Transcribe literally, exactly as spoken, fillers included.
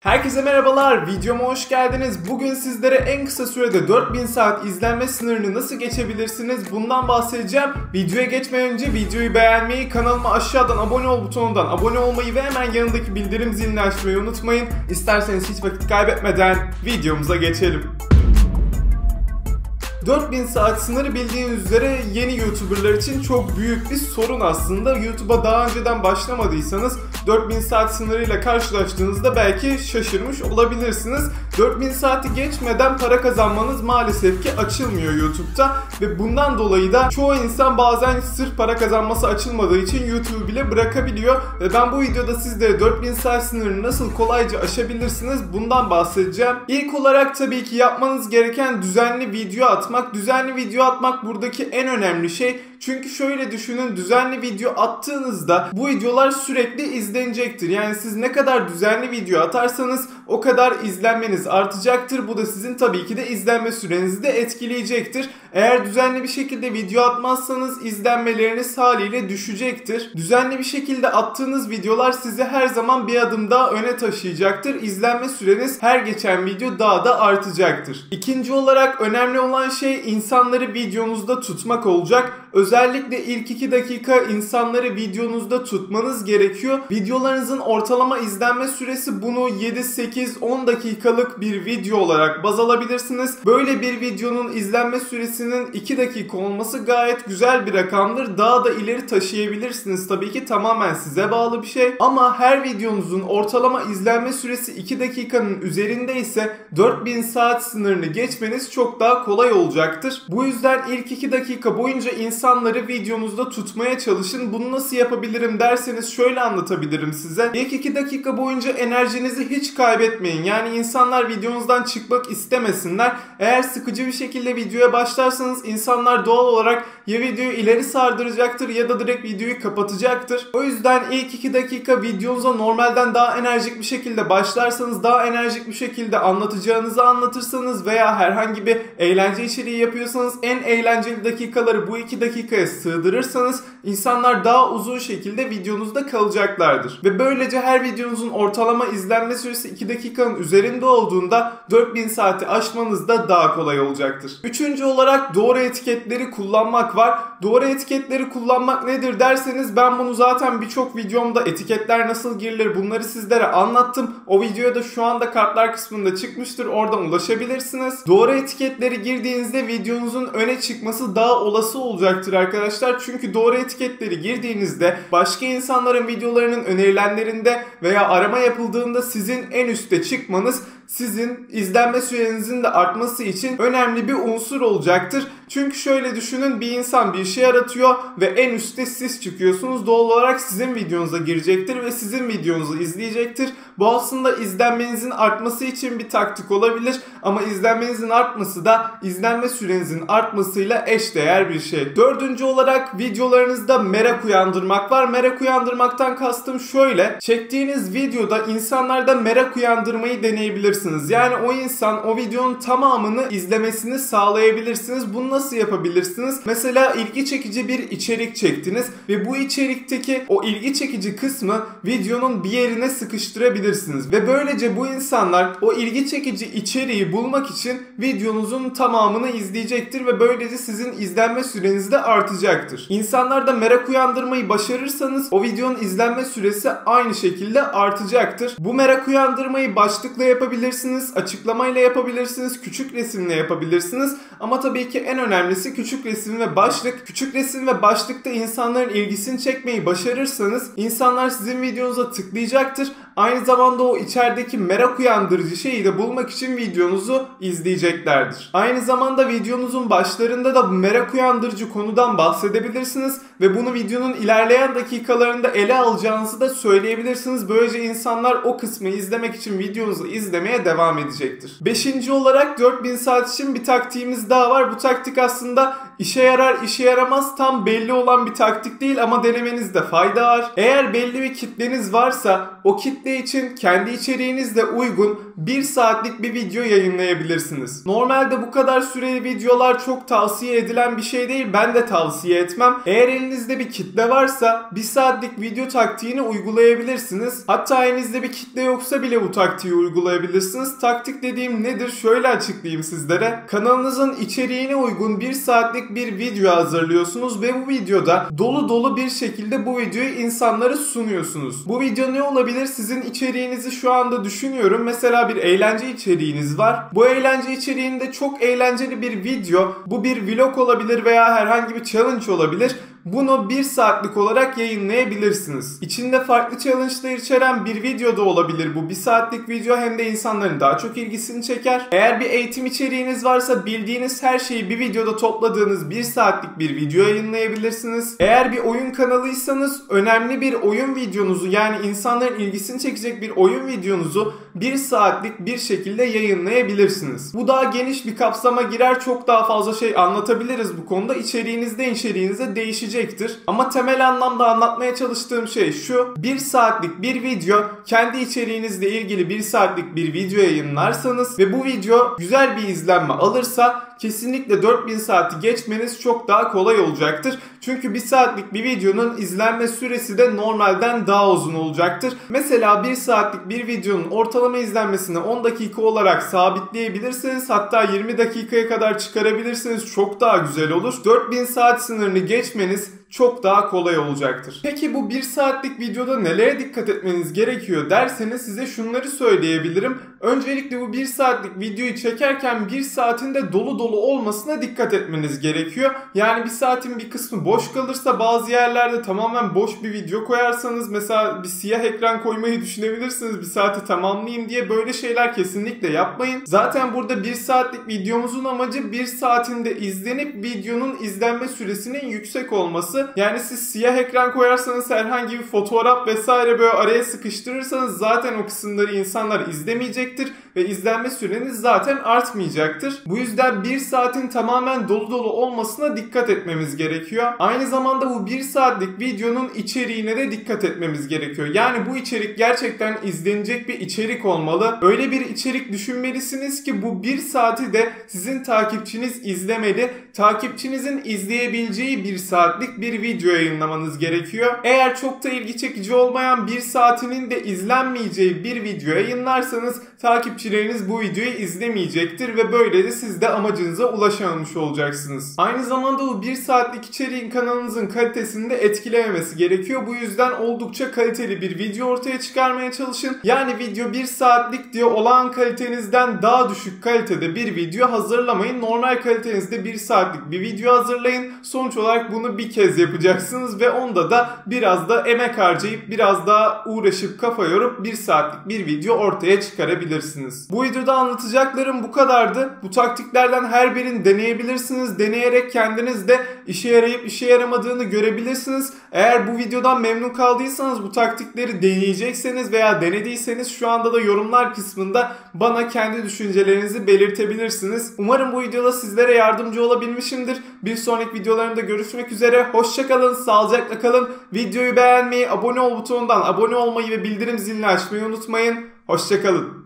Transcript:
Herkese merhabalar, videoma hoş geldiniz. Bugün sizlere en kısa sürede dört bin saat izlenme sınırını nasıl geçebilirsiniz bundan bahsedeceğim. Videoya geçmeden önce videoyu beğenmeyi, kanalıma aşağıdan abone ol butonundan abone olmayı ve hemen yanındaki bildirim zilini açmayı unutmayın. İsterseniz hiç vakit kaybetmeden videomuza geçelim. dört bin saat sınırı bildiğiniz üzere yeni YouTuber'lar için çok büyük bir sorun aslında. YouTube'a daha önceden başlamadıysanız dört bin saat sınırıyla karşılaştığınızda belki şaşırmış olabilirsiniz. dört bin saati geçmeden para kazanmanız maalesef ki açılmıyor YouTube'da ve bundan dolayı da çoğu insan bazen sırf para kazanması açılmadığı için YouTube'u bile bırakabiliyor ve ben bu videoda sizlere dört bin saat sınırını nasıl kolayca aşabilirsiniz bundan bahsedeceğim. İlk olarak tabii ki yapmanız gereken düzenli video atmak. Düzenli video atmak buradaki en önemli şey. Çünkü şöyle düşünün, düzenli video attığınızda bu videolar sürekli izlenecektir. Yani siz ne kadar düzenli video atarsanız o kadar izlenmeniz artacaktır. Bu da sizin tabii ki de izlenme sürenizi de etkileyecektir. Eğer düzenli bir şekilde video atmazsanız izlenmeleriniz haliyle düşecektir. Düzenli bir şekilde attığınız videolar sizi her zaman bir adım daha öne taşıyacaktır. İzlenme süreniz her geçen video daha da artacaktır. İkinci olarak önemli olan şey insanları videonuzda tutmak olacak. Özellikle ilk iki dakika insanları videonuzda tutmanız gerekiyor. Videolarınızın ortalama izlenme süresi bunu yedi sekiz on dakikalık bir video olarak baz alabilirsiniz. Böyle bir videonun izlenme süresinin iki dakika olması gayet güzel bir rakamdır. Daha da ileri taşıyabilirsiniz. Tabii ki tamamen size bağlı bir şey. Ama her videonuzun ortalama izlenme süresi iki dakikanın üzerinde ise dört bin saat sınırını geçmeniz çok daha kolay olacaktır. Bu yüzden ilk iki dakika boyunca insan İnsanları videonuzda tutmaya çalışın. Bunu nasıl yapabilirim derseniz şöyle anlatabilirim size. İlk iki dakika boyunca enerjinizi hiç kaybetmeyin. Yani insanlar videonuzdan çıkmak istemesinler. Eğer sıkıcı bir şekilde videoya başlarsanız insanlar doğal olarak ya videoyu ileri sardıracaktır ya da direkt videoyu kapatacaktır. O yüzden ilk iki dakika videonuza normalden daha enerjik bir şekilde başlarsanız, daha enerjik bir şekilde anlatacağınızı anlatırsanız veya herhangi bir eğlence içeriği yapıyorsanız en eğlenceli dakikaları bu iki dakika dakikaya sığdırırsanız insanlar daha uzun şekilde videonuzda kalacaklardır. Ve böylece her videonuzun ortalama izlenme süresi iki dakikanın üzerinde olduğunda dört bin saati aşmanız da daha kolay olacaktır. Üçüncü olarak doğru etiketleri kullanmak var. Doğru etiketleri kullanmak nedir derseniz ben bunu zaten birçok videomda etiketler nasıl girilir bunları sizlere anlattım. O videoya da şu anda kartlar kısmında çıkmıştır. Oradan ulaşabilirsiniz. Doğru etiketleri girdiğinizde videonuzun öne çıkması daha olası olacaktır arkadaşlar. Çünkü doğru etiketleri girdiğinizde başka insanların videolarının önerilenlerinde veya arama yapıldığında sizin en üste çıkmanız sizin izlenme sürenizin de artması için önemli bir unsur olacaktır. Çünkü şöyle düşünün, bir insan bir şey aratıyor ve en üstte siz çıkıyorsunuz. Doğal olarak sizin videonuza girecektir ve sizin videonuzu izleyecektir. Bu aslında izlenmenizin artması için bir taktik olabilir ama izlenmenizin artması da izlenme sürenizin artmasıyla eşdeğer bir şey. Dördüncü olarak videolarınızda merak uyandırmak var. Merak uyandırmaktan kastım şöyle: çektiğiniz videoda insanlarda merak uyandırmayı deneyebilirsiniz. Yani o insan o videonun tamamını izlemesini sağlayabilirsiniz. Bunu nasıl yapabilirsiniz? Mesela ilgi çekici bir içerik çektiniz ve bu içerikteki o ilgi çekici kısmı videonun bir yerine sıkıştırabilirsiniz. Ve böylece bu insanlar o ilgi çekici içeriği bulmak için videonuzun tamamını izleyecektir ve böylece sizin izlenme süreniz de artacaktır. İnsanlarda merak uyandırmayı başarırsanız o videonun izlenme süresi aynı şekilde artacaktır. Bu merak uyandırmayı başlıkla yapabilirsiniz, açıklamayla yapabilirsiniz, küçük resimle yapabilirsiniz ama tabii ki en önemlisi küçük resim ve başlık. Küçük resim ve başlıkta insanların ilgisini çekmeyi başarırsanız insanlar sizin videonuza tıklayacaktır. Aynı zamanda o içerideki merak uyandırıcı şeyi de bulmak için videonuzu izleyeceklerdir. Aynı zamanda videonuzun başlarında da bu merak uyandırıcı konudan bahsedebilirsiniz ve bunu videonun ilerleyen dakikalarında ele alacağınızı da söyleyebilirsiniz. Böylece insanlar o kısmı izlemek için videonuzu izlemeye devam edecektir. Beşinci olarak dört bin saat için bir taktiğimiz daha var. Bu taktik aslında işe yarar, işe yaramaz tam belli olan bir taktik değil ama denemenizde fayda var. Eğer belli bir kitleniz varsa o kitle kitle için kendi içeriğinizle uygun bir saatlik bir video yayınlayabilirsiniz. Normalde bu kadar süreli videolar çok tavsiye edilen bir şey değil. Ben de tavsiye etmem. Eğer elinizde bir kitle varsa bir saatlik video taktiğini uygulayabilirsiniz. Hatta elinizde bir kitle yoksa bile bu taktiği uygulayabilirsiniz. Taktik dediğim nedir? Şöyle açıklayayım sizlere. Kanalınızın içeriğine uygun bir saatlik bir video hazırlıyorsunuz ve bu videoda dolu dolu bir şekilde bu videoyu insanlara sunuyorsunuz. Bu video ne olabilir? Sizin içeriğinizi şu anda düşünüyorum. Mesela bir eğlence içeriğiniz var. Bu eğlence içeriğinde çok eğlenceli bir video, bu bir vlog olabilir veya herhangi bir challenge olabilir. Bunu bir saatlik olarak yayınlayabilirsiniz. İçinde farklı challenge'lar içeren bir video da olabilir bu. Bir saatlik video hem de insanların daha çok ilgisini çeker. Eğer bir eğitim içeriğiniz varsa bildiğiniz her şeyi bir videoda topladığınız bir saatlik bir video yayınlayabilirsiniz. Eğer bir oyun kanalıysanız önemli bir oyun videonuzu, yani insanların ilgisini çekecek bir oyun videonuzu bir saatlik bir şekilde yayınlayabilirsiniz. Bu daha geniş bir kapsama girer. Çok daha fazla şey anlatabiliriz bu konuda. İçeriğinizde içeriğinize değişecek. Ama temel anlamda anlatmaya çalıştığım şey şu: bir saatlik bir video, kendi içeriğinizle ilgili bir saatlik bir video yayınlarsanız ve bu video güzel bir izlenme alırsa kesinlikle dört bin saati geçmeniz çok daha kolay olacaktır. Çünkü bir saatlik bir videonun izlenme süresi de normalden daha uzun olacaktır. Mesela bir saatlik bir videonun ortalama izlenmesini on dakika olarak sabitleyebilirsiniz. Hatta yirmi dakikaya kadar çıkarabilirsiniz. Çok daha güzel olur. dört bin saat sınırını geçmeniz çok daha kolay olacaktır. Peki bu bir saatlik videoda nelere dikkat etmeniz gerekiyor derseniz size şunları söyleyebilirim. Öncelikle bu bir saatlik videoyu çekerken bir saatin de dolu dolu olmasına dikkat etmeniz gerekiyor. Yani bir saatin bir kısmı boş kalırsa, bazı yerlerde tamamen boş bir video koyarsanız, mesela bir siyah ekran koymayı düşünebilirsiniz bir saati tamamlayayım diye. Böyle şeyler kesinlikle yapmayın. Zaten burada bir saatlik videomuzun amacı bir saatinde izlenip videonun izlenme süresinin yüksek olması. Yani siz siyah ekran koyarsanız, herhangi bir fotoğraf vesaire böyle araya sıkıştırırsanız zaten o kısımları insanlar izlemeyecektir ve izlenme süreniz zaten artmayacaktır. Bu yüzden bir saatin tamamen dolu dolu olmasına dikkat etmemiz gerekiyor. Aynı zamanda bu bir saatlik videonun içeriğine de dikkat etmemiz gerekiyor. Yani bu içerik gerçekten izlenecek bir içerik olmalı. Öyle bir içerik düşünmelisiniz ki bu bir saati de sizin takipçiniz izlemeli. Takipçinizin izleyebileceği bir saatlik bir video yayınlamanız gerekiyor. Eğer çok da ilgi çekici olmayan, bir saatinin de izlenmeyeceği bir video yayınlarsanız takipçileriniz bu videoyu izlemeyecektir ve böylece siz de amacınıza ulaşamamış olacaksınız. Aynı zamanda bu bir saatlik içeriğin kanalınızın kalitesini de etkilememesi gerekiyor. Bu yüzden oldukça kaliteli bir video ortaya çıkarmaya çalışın. Yani video bir saatlik diye olağan kalitenizden daha düşük kalitede bir video hazırlamayın. Normal kalitenizde bir saatlik bir video hazırlayın. Sonuç olarak bunu bir kez yapacaksınız ve onda da biraz da emek harcayıp biraz daha uğraşıp kafa yorup bir saatlik bir video ortaya çıkarabilirsiniz. Bu videoda anlatacaklarım bu kadardı. Bu taktiklerden her birini deneyebilirsiniz. Deneyerek kendiniz de işe yarayıp işe yaramadığını görebilirsiniz. Eğer bu videodan memnun kaldıysanız, bu taktikleri deneyecekseniz veya denediyseniz şu anda da yorumlar kısmında bana kendi düşüncelerinizi belirtebilirsiniz. Umarım bu videoda sizlere yardımcı olabilmişimdir. Bir sonraki videolarımda görüşmek üzere. Hoşçakalın, sağlıcakla kalın. Videoyu beğenmeyi, abone ol butonundan abone olmayı ve bildirim zilini açmayı unutmayın. Hoşçakalın.